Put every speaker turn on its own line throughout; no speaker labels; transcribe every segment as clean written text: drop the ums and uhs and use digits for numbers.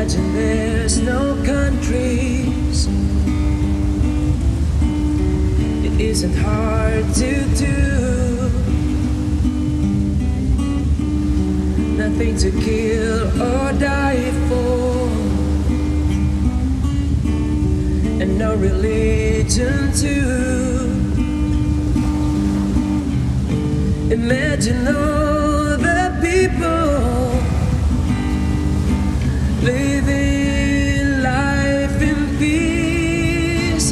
Imagine there's no countries. It isn't hard to do. Nothing to kill or die for, and no religion too. Imagine all the people living life in peace.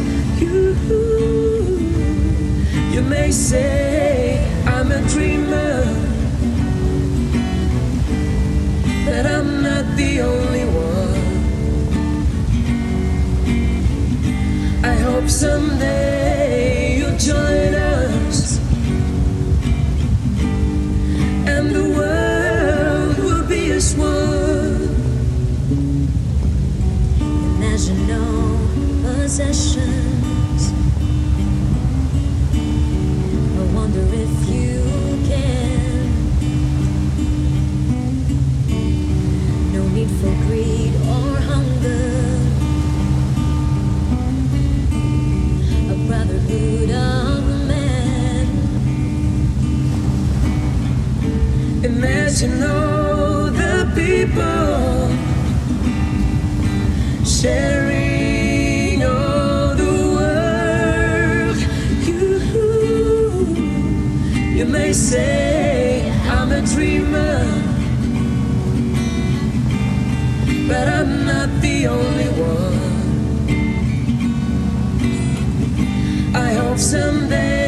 You may say I'm a dreamer, but I'm not the only one. I hope someday you'll join us, and the world will be as one.
Imagine no possessions. I wonder if you can. No need for greed or hunger. A brotherhood of man.
Imagine all the people sharing all the world. You may say I'm a dreamer, but I'm not the only one. I hope someday